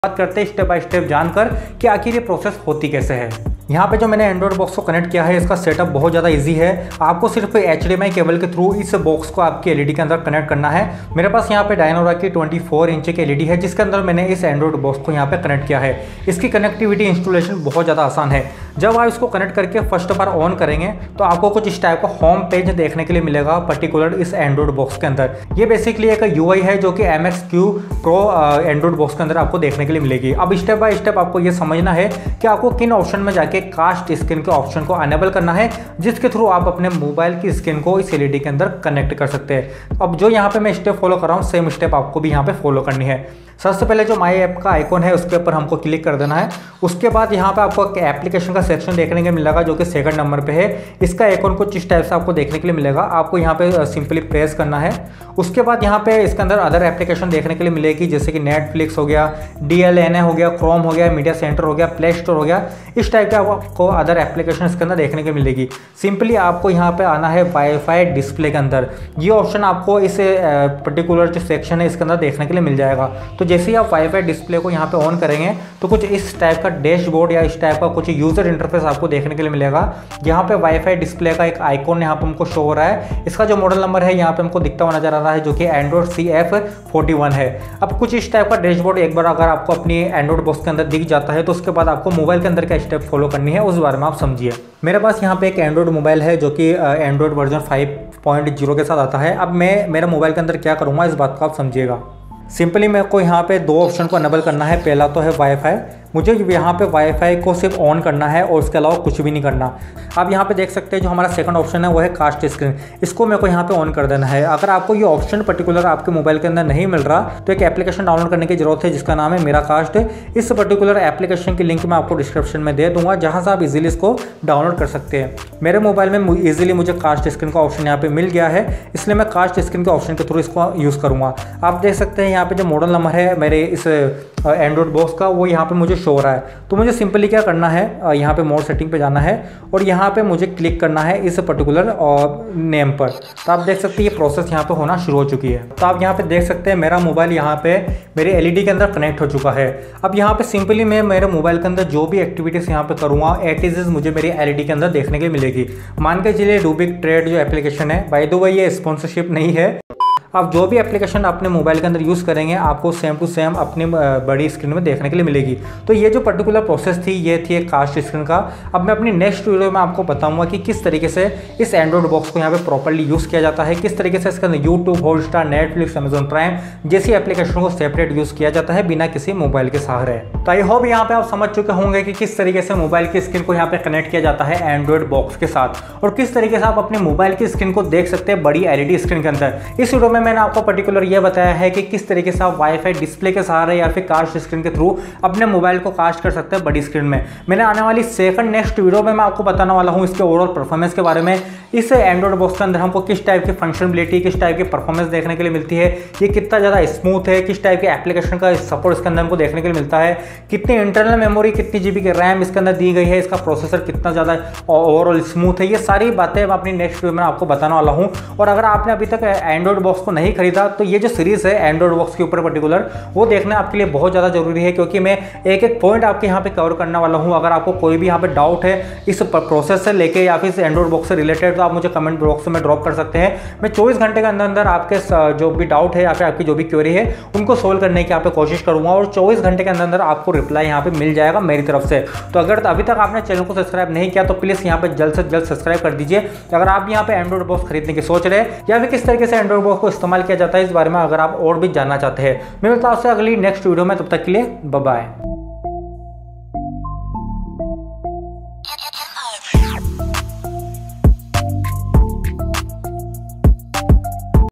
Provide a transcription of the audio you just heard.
बात करते हैं स्टेप बाय स्टेप जानकर कि आखिर ये प्रोसेस होती कैसे है। यहाँ पे जो मैंने एंड्रॉइड बॉक्स को कनेक्ट किया है इसका सेटअप बहुत ज़्यादा इजी है। आपको सिर्फ HDMI केबल के थ्रू इस बॉक्स को आपकी LED के अंदर कनेक्ट करना है। मेरे पास यहाँ पे डायनोरा की 24 इंच की LED है जिसके अंदर मैंने इस एंड्रॉइड बॉक्स को यहाँ पे कनेक्ट किया है। इसकी कनेक्टिविटी इंस्टॉलेशन बहुत ज़्यादा आसान है। जब आप इसको कनेक्ट करके फर्स्ट बार ऑन करेंगे तो आपको कुछ इस टाइप का होम पेज देखने के लिए मिलेगा पर्टिकुलर इस एंड्रॉइड बॉक्स के अंदर। ये बेसिकली एक UI है जो कि MXQ Pro एंड्रॉइड बॉक्स के अंदर आपको देखने के लिए मिलेगी। अब स्टेप बाय स्टेप आपको ये समझना है कि आपको किन ऑप्शन में जाके कास्ट स्क्रीन के ऑप्शन को अनेबल करना है जिसके थ्रू आप अपने मोबाइल की स्क्रीन को इस LED के अंदर कनेक्ट कर सकते हैं। अब जो यहाँ पे मैं स्टेप फॉलो कर रहा हूँ सेम स्टेप आपको भी यहाँ पे फॉलो करनी है। सबसे पहले जो माई ऐप का आइकॉन है उसके ऊपर हमको क्लिक कर देना है। उसके बाद यहाँ पे आपको एप्लीकेशन का सेक्शन देखने को मिलेगा जो कि सेकंड नंबर पे है। इसका आइकॉन कुछ इस टाइप से आपको देखने के लिए मिलेगा। आपको यहाँ पे सिंपली प्रेस करना है। उसके बाद यहाँ पे इसके अंदर अदर एप्लीकेशन देखने के लिए मिलेगी जैसे कि नेटफ्लिक्स हो गया, DLNA हो गया, क्रोम हो गया, मीडिया सेंटर हो गया, प्ले स्टोर हो गया। इस टाइप के आपको अदर एप्लीकेशन इसके अंदर देखने को मिलेगी। सिंपली आपको यहाँ पे आना है वाईफाई डिस्प्ले के अंदर। ये ऑप्शन आपको इस पर्टिकुलर जो सेक्शन है इसके अंदर देखने के लिए मिल जाएगा। तो जैसे ही आप वाईफाई डिस्प्ले को यहाँ पे ऑन करेंगे तो कुछ इस टाइप का डैशबोर्ड या इस टाइप का कुछ यूजर इंटरफेस आपको देखने के लिए मिलेगा। यहाँ पे वाईफाई डिस्प्ले का एक आइकॉन यहाँ पे हमको शो हो रहा है। इसका जो मॉडल नंबर है यहाँ पे हमको दिखता हुआ नजर आ रहा है जो कि एंड्रॉइड CF41 है। अब कुछ इस टाइप का डैशबोर्ड एक बार अगर आपको अपनी एंड्रॉइड बॉक्स के अंदर दिख जाता है तो उसके बाद आपको मोबाइल के अंदर क्या स्टेप फॉलो करनी है उस बारे में आप समझिए। मेरे पास यहाँ पे एक एंड्रॉइड मोबाइल है जो कि एंड्रॉइड वर्जन 5.0 के साथ आता है। अब मैं मेरे मोबाइल के अंदर क्या करूँगा इस बात को आप समझिएगा। सिंपली मेरे को यहाँ पे दो ऑप्शन को अनेबल करना है। पहला तो है वाईफाई। मुझे यहाँ पे वाईफाई को सिर्फ ऑन करना है और उसके अलावा कुछ भी नहीं करना। आप यहाँ पे देख सकते हैं जो हमारा सेकंड ऑप्शन है वो है कास्ट स्क्रीन। इसको मेरे को यहाँ पे ऑन कर देना है। अगर आपको ये ऑप्शन पर्टिकुलर आपके मोबाइल के अंदर नहीं मिल रहा तो एक एप्लीकेशन डाउनलोड करने की जरूरत है जिसका नाम है मेरा कास्ट। इस पर्टिकुलर एप्लीकेशन की लिंक मैं आपको डिस्क्रिप्शन में दे दूंगा जहाँ से आप इजीली इसको डाउनलोड कर सकते हैं। मेरे मोबाइल में ईजिली मुझे कास्ट स्क्रीन का ऑप्शन यहाँ पे मिल गया है इसलिए मैं कास्ट स्क्रीन के ऑप्शन के थ्रू इसको यूज़ करूँगा। आप देख सकते हैं यहाँ पे जो मॉडल नंबर है मेरे इस एंड्रॉइड बॉक्स का वो यहाँ पे मुझे शो हो रहा है। तो मुझे सिंपली क्या करना है यहाँ पे मोड सेटिंग पे जाना है और यहाँ पे मुझे क्लिक करना है इस पर्टिकुलर नेम पर। तो आप देख सकते हैं ये प्रोसेस यहाँ पे होना शुरू हो चुकी है। तो आप यहाँ पे देख सकते हैं मेरा मोबाइल यहाँ पे मेरे LED के अंदर कनेक्ट हो चुका है। अब यहाँ पे सिंपली मैं मेरे मोबाइल के अंदर जो भी एक्टिविटीज़ यहाँ पे करूँगा एट इज मुझे मेरी LED के अंदर देखने के लिए मिलेगी। मान के चलिए रूबिक ट्रेड जो एप्लीकेशन है, बाय द वे ये स्पॉन्सरशिप नहीं है। आप जो भी एप्लीकेशन अपने मोबाइल के अंदर यूज़ करेंगे आपको सेम टू सेम अपनी बड़ी स्क्रीन में देखने के लिए मिलेगी। तो ये जो पर्टिकुलर प्रोसेस थी ये थी एक कास्ट स्क्रीन का। अब मैं अपनी नेक्स्ट वीडियो में आपको बताऊंगा कि किस तरीके से इस एंड्रॉइड बॉक्स को यहाँ पे प्रॉपर्ली यूज़ किया जाता है, किस तरीके से इसके अंदर YouTube, Hotstar, Netflix, Amazon Prime जैसी एप्लीकेशन को सेपरेट यूज़ किया जाता है बिना किसी मोबाइल के सहारे। तो आई होप यहाँ पे आप समझ चुके होंगे कि किस तरीके से मोबाइल की स्क्रीन को यहाँ पे कनेक्ट किया जाता है एंड्रॉइड बॉक्स के साथ और किस तरीके से आप अपने मोबाइल की स्क्रीन को देख सकते हैं बड़ी LED स्क्रीन के अंदर। इस वीडियो में मैंने आपको पर्टिकुलर ये बताया है कि किस तरीके से आप वाईफाई डिस्प्ले के सहारे या फिर कास्ट स्क्रीन के थ्रू अपने मोबाइल को कास्ट कर सकते हैं बड़ी स्क्रीन में। मैंने आने वाली सेकंड नेक्स्ट वीडियो में मैं आपको बताने वाला हूं इसके ओवरऑल परफॉर्मेंस के बारे में। इस एंड्रॉइड बॉक्स के अंदर हमको किस टाइप की फंक्शनबिलिटी, किस टाइप की परफॉर्मेंस देखने के लिए मिलती है, ये कितना ज़्यादा स्मूथ है, किस टाइप के एप्लीकेशन का सपोर्ट इसके अंदर हमको देखने के लिए मिलता है, कितनी इंटरनल मेमोरी, कितनी GB की रैम इसके अंदर दी गई है, इसका प्रोसेसर कितना ज़्यादा ओवरऑल स्मूथ है, ये सारी बातें मैं अपनी नेक्स्ट वीडियो में आपको बताने वाला हूँ। और अगर आपने अभी तक एंड्रॉइड बॉक्स को नहीं खरीदा तो ये जो सीरीज है एंड्रॉइड बॉक्स के ऊपर पर्टिकुलर वो देखना आपके लिए बहुत ज़्यादा जरूरी है क्योंकि मैं एक एक पॉइंट आपके यहाँ पे कवर करने वाला हूँ। अगर आपको कोई भी यहाँ पे डाउट है इस प्रोसेस से लेके या फिर इस एंड्रॉइड बॉक्स से रिलेटेड तो आप मुझे कमेंट बॉक्स में ड्रॉप कर सकते हैं। मैं 24 घंटे के अंदर अंदर आपके जो भी डाउट है या फिर आपकी जो भी क्वेरी है उनको सोल्व करने की यहाँ पे कोशिश करूँगा और 24 घंटे के अंदर अंदर आपको रिप्लाई यहाँ पे मिल जाएगा मेरी तरफ से। तो अगर अभी तक आपने चैनल को सब्सक्राइब नहीं किया तो प्लीज़ यहाँ पे जल्द से जल्द सब्सक्राइब कर दीजिए। अगर आप यहाँ पे एंड्रॉइड बॉक्स खरीदने की सोच रहे हैं या फिर किस तरीके से एंड्रॉइड बॉक्स को इस्तेमाल किया जाता है इस बारे में अगर आप और भी जानना चाहते हैं। मैं मिलता हूं आपसे अगली नेक्स्ट वीडियो में, तब तक के लिए बाय बाय।